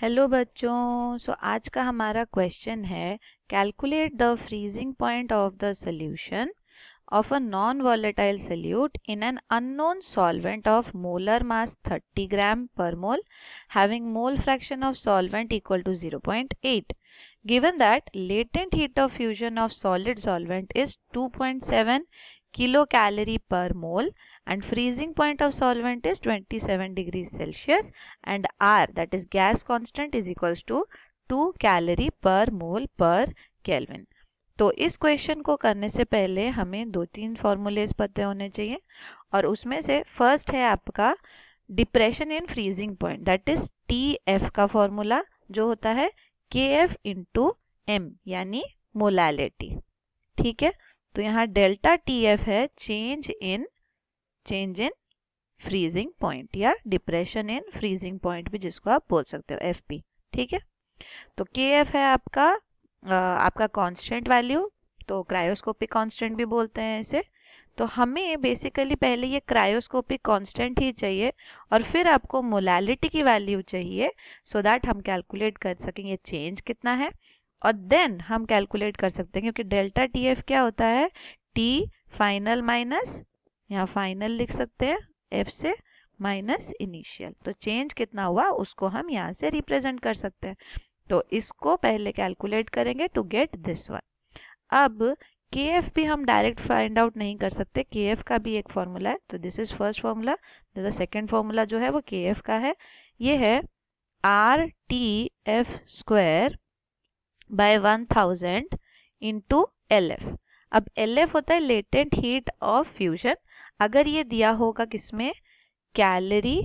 Hello बच्चों। आज का हमारा क्वेश्चन है calculate the freezing point of the solution of a non-volatile solute in an unknown solvent of molar mass 30 gram per mole having mole fraction of solvent equal to 0.8. Given that latent heat of fusion of solid solvent is 2.7 kilocalorie per mole and freezing point of solvent is 27 degrees Celsius and R, that is gas constant, is equals to 2 calorie per mole per Kelvin. तो इस question को करने से पहले हमें 2-3 formulas पता होने चाहिए और उसमें से फर्स्ट है आपका depression in freezing point, that is TF का फॉर्मूला जो होता है केएफ इंटू एम यानी मोलालिटी। ठीक है, तो यहाँ डेल्टा टीएफ है चेंज इन फ्रीजिंग पॉइंट या डिप्रेशन इन फ्रीजिंग पॉइंट भी जिसको आप बोल सकते हो एफपी। ठीक है, तो केएफ है आपका कांस्टेंट वैल्यू, तो क्रायोस्कोपिक कांस्टेंट भी बोलते हैं इसे। तो हमें बेसिकली पहले ये क्रायोस्कोपिक कांस्टेंट ही चाहिए और फिर आपको मोलालिटी की वैल्यू चाहिए सो दैट हम कैलकुलेट कर सकेंगे चेंज कितना है और देन हम कैलकुलेट कर सकते हैं क्योंकि डेल्टा टीएफ क्या होता है टी फाइनल माइनस, यहाँ फाइनल लिख सकते हैं एफ से माइनस इनिशियल, तो चेंज कितना हुआ उसको हम यहाँ से रिप्रेजेंट कर सकते हैं। तो इसको पहले कैलकुलेट करेंगे टू गेट दिस वन। अब केएफ भी हम डायरेक्ट फाइंड आउट नहीं कर सकते, केएफ का भी एक फॉर्मूला है। तो this is first formula, the second formula जो है वो केएफ का है, ये है R T F square by 1000 into L F. अब एल एफ होता है लेटेंट हीट ऑफ फ्यूजन, अगर ये दिया होगा किसमें कैलोरी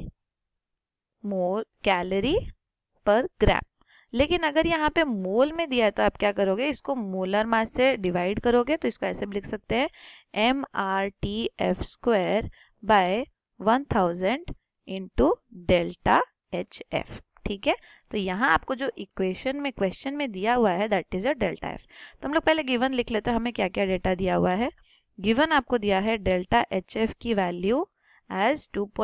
पर ग्राम, लेकिन अगर यहाँ पे मोल में दिया है तो आप क्या करोगे, इसको मोलर मास से डिवाइड करोगे, तो इसको ऐसे भी लिख सकते हैं M R T F square by 1000 into delta H F. ठीक है, तो यहाँ आपको जो इक्वेशन में क्वेश्चन में दिया हुआ है that is a delta F. तो हम लोग पहले गिवन लिख लेते हैं हमें क्या क्या डेटा दिया हुआ है। गिवन आपको दिया है डेल्टा एच एफ की value as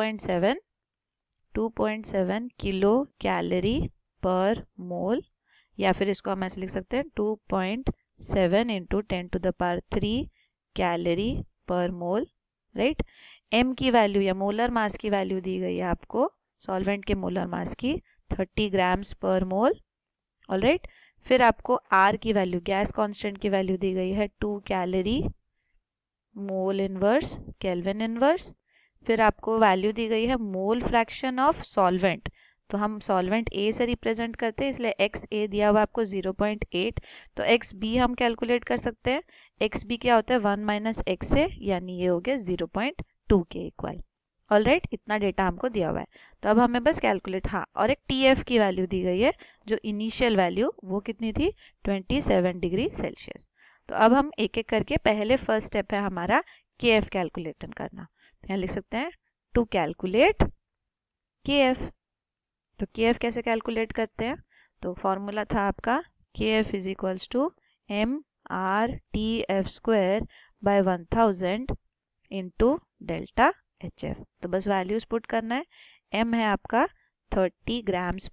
2.7 kilo calorie per mole, या फिर इसको हम ऐसे लिख सकते हैं 2.7 into 10 to the power 3 calorie per mole, right. M की वैल्यू या मोलर मास की वैल्यू दी गई है आपको सॉल्वेंट के मोलर मास की 30 ग्राम्स पर मोल, ऑलराइट। फिर आपको आर की वैल्यू गैस कांस्टेंट की वैल्यू दी गई है 2 calorie mole inverse kelvin inverse. फिर आपको वैल्यू दी गई है मोल फ्रैक्शन ऑफ सॉल्वेंट, तो हम सॉल्वेंट ए से रिप्रेजेंट करते हैं इसलिए एक्स ए दिया हुआ आपको 0.8, तो एक्स बी हम कैलकुलेट कर सकते हैं। एक्स बी क्या होता है 1 माइनस एक्स ए, यानी ये हो गया 0.2 के इक्वल, ऑलराइट। इतना डेटा हमको दिया हुआ है, तो अब हमें बस कैलकुलेट, हाँ, और एक टीएफ की वैल्यू दी गई है जो इनिशियल वैल्यू वो कितनी थी 27 डिग्री सेल्सियस। तो अब हम एक एक करके, पहले फर्स्ट स्टेप है हमारा केएफ कैलकुलेट करना, तो यहाँ लिख सकते हैं टू कैलकुलेट केएफ। तो केएफ कैसे कैलकुलेट करते हैं, तो फॉर्मूला था आपका KF is equals to M R T F square by 1000 into delta H F. तो बस वैल्यूज पुट करना है, एम है आपका 30 grams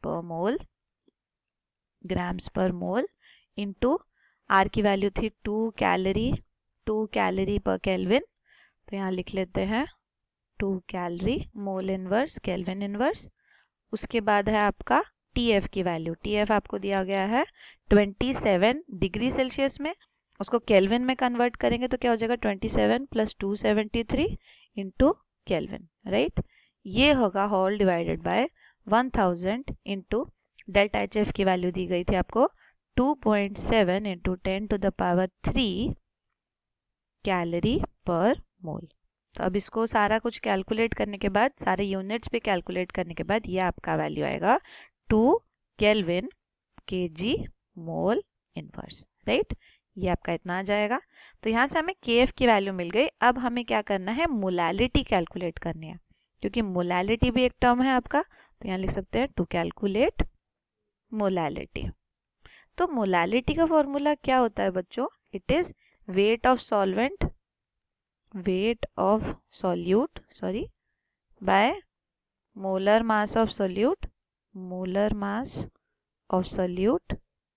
per mole into R की वैल्यू थी 2 कैलोरी पर केल्विन, तो यहाँ लिख लेते हैं 2 calorie mole inverse kelvin inverse. उसके बाद है आपका टीएफ की वैल्यू, टीएफ आपको दिया गया है 27 डिग्री सेल्सियस में, उसको केल्विन में कन्वर्ट करेंगे तो क्या हो जाएगा 27 प्लस 273 इंटू केल्विन, राइट। ये होगा whole divided by 1000 into delta H F की वैल्यू दी गई थी आपको 2.7 into 10 to the power 3 calorie per mole. तो अब इसको सारा कुछ कैलकुलेट करने के बाद, सारे यूनिट्स पे कैलकुलेट करने के बाद ये आपका वैल्यू आएगा 2 kelvin KG mole inverse, right. ये आपका इतना आ जाएगा। तो यहाँ से हमें केएफ की वैल्यू मिल गई। अब हमें क्या करना है, मोलालिटी कैलकुलेट करनी है, क्योंकि मोलालिटी भी एक टर्म है आपका, तो यहाँ लिख सकते हैं टू कैलकुलेट मोलालिटी। तो मोलालिटी का फॉर्मूला क्या होता है बच्चों, it is weight of solute by molar mass of solute of solute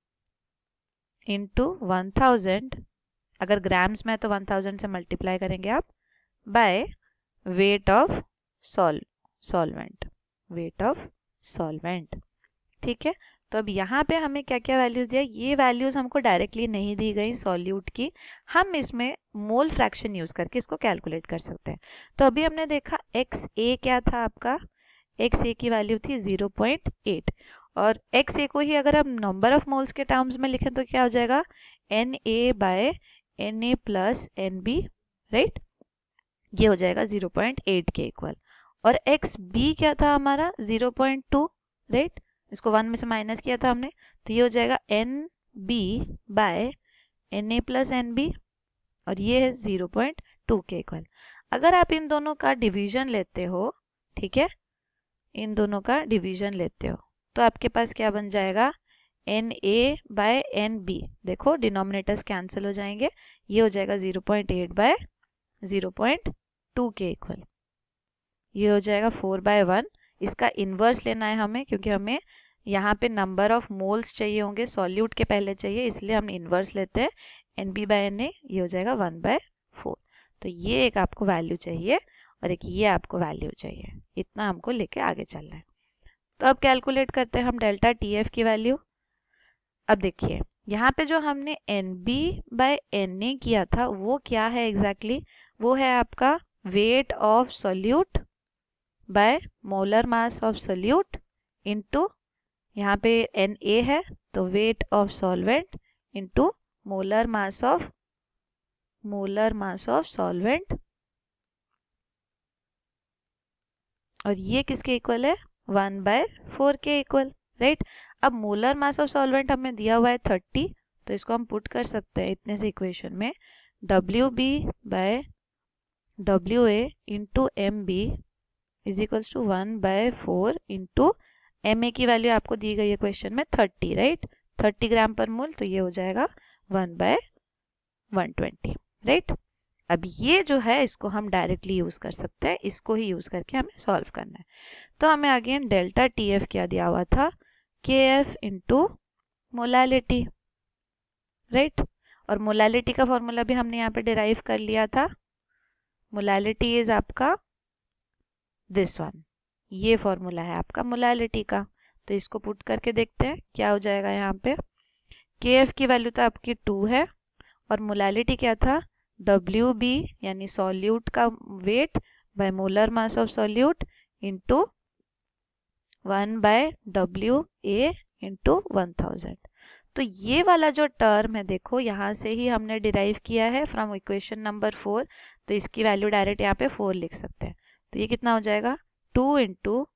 into 1000, अगर ग्राम्स में तो 1000 से मल्टीप्लाई करेंगे आप, by weight of solvent, weight of solvent. ठीक है, तो अब यहाँ पे हमें क्या क्या वैल्यूज दिया, ये वैल्यूज हमको डायरेक्टली नहीं दी गई सॉल्यूट की, हम इसमें मोल फ्रैक्शन यूज करके इसको कैलकुलेट कर सकते हैं। तो अभी हमने देखा एक्स ए क्या था आपका, एक्स ए की वैल्यू थी 0.8, और एक्स ए को ही अगर हम नंबर ऑफ मोल्स के टर्म्स में लिखें तो क्या हो जाएगा, N A by N A plus N B, right, ये हो जाएगा 0.8 के इक्वल। और एक्स बी क्या था हमारा 0.2, राइट, इसको 1 में से माइनस किया था हमने, तो ये हो जाएगा N B by N A plus N B, और ये है 0.2 के इक्वल। अगर आप इन दोनों का डिवीजन लेते हो, ठीक है, इन दोनों का डिवीजन लेते हो, तो आपके पास क्या बन जाएगा, N A by N B, देखो डिनोमिनेटर्स कैंसिल हो जाएंगे, ये हो जाएगा 0.8 बाय 0.2 के इक्वल, ये हो जाएगा 4/1। इसका इन्वर्स लेना है हमें, क्योंकि हमें यहाँ पे नंबर ऑफ मोल्स चाहिए होंगे, सॉल्यूट के पहले चाहिए, इसलिए हम इन्वर्स लेते हैं, N B by N A, ये हो जाएगा 1/4। तो ये एक आपको वैल्यू चाहिए और एक ये आपको वैल्यू चाहिए, इतना हमको लेके आगे चलना है। तो अब कैलकुलेट करते हैं हम डेल्टा टी एफ की वैल्यू। अब देखिए यहाँ पे जो हमने N B by N A किया था वो क्या है एग्जैक्टली, वो है आपका weight of solute by molar mass of solute into, यहाँ पे एन ए है तो weight of solvent into molar mass of solvent, और ये किसके इक्वल है, 1/4 के इक्वल, राइट। अब मोलर मास ऑफ सॉल्वेंट हमें दिया हुआ है 30, तो इसको हम पुट कर सकते हैं इतने से इक्वेशन में, WB by WA into MB is equals to 1/4 into MA की वैल्यू आपको दी गई है क्वेश्चन में 30, राइट, 30 ग्राम पर मोल, तो ये हो जाएगा 1/120, राइट। अब ये जो है इसको हम डायरेक्टली यूज कर सकते हैं, इसको ही यूज करके हमें सॉल्व करना है। तो हमें अगेन डेल्टा टी एफ क्या दिया हुआ था, K F into molality, right, और मोलैलिटी का फॉर्मूला भी हमने यहाँ पे डिराइव कर लिया था, मोलैलिटी इज आपका दिस वन, ये फॉर्मूला है आपका मोलैलिटी का। तो इसको पुट करके देखते हैं क्या हो जाएगा, यहाँ पे के एफ की वैल्यू तो आपकी 2 है, और मोलैलिटी क्या था, WB यानी सॉल्यूट का weight by molar mass of solute into 1/WA into 1000। तो ये वाला जो टर्म है देखो यहाँ से ही हमने डिराइव किया है फ्रॉम इक्वेशन नंबर 4, तो इसकी वैल्यू डायरेक्ट यहाँ पे 4 लिख सकते हैं। तो ये कितना हो जाएगा, 2 इंटू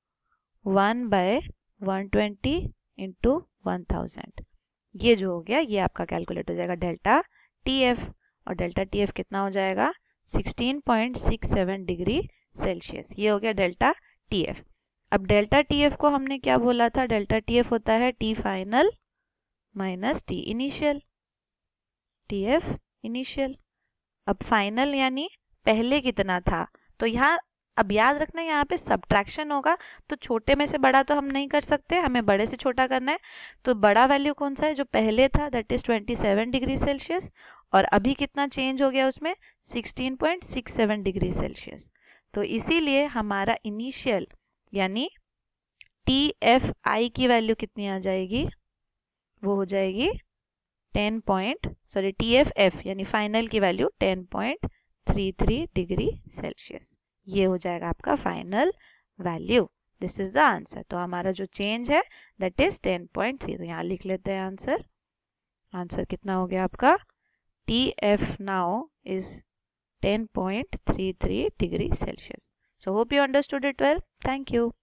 1/120 इंटू 1000, ये जो हो गया ये आपका कैलकुलेट हो जाएगा डेल्टा टी एफ, और डेल्टा टी एफ कितना हो जाएगा 16.67 डिग्री सेल्सियस, ये हो गया डेल्टा टी एफ। अब डेल्टा टी एफ को हमने क्या बोला था, डेल्टा टी एफ होता है T final minus T initial, T F initial. अब फाइनल यानी पहले कितना था, तो यहाँ अब याद रखना यहाँ पे सब्ट्रैक्शन होगा, तो छोटे में से बड़ा तो हम नहीं कर सकते, हमें बड़े से छोटा करना है। तो बड़ा वैल्यू कौन सा है, जो पहले था दैट इज 27 डिग्री सेल्सियस, और अभी कितना चेंज हो गया उसमें 16.67 डिग्री सेल्सियस। तो इसीलिए हमारा इनिशियल यानी TFI की वैल्यू कितनी आ जाएगी, वो हो जाएगी TFF यानी फाइनल की वैल्यू 10.33 डिग्री सेल्सियस, ये हो जाएगा आपका final value. This is the answer. तो हमारा जो चेंज है दैट इज 10.3, तो यहाँ लिख लेते हैं आंसर। आंसर कितना हो गया आपका, TF now is 10.33 degree Celsius. So hope you understood it well. Thank you.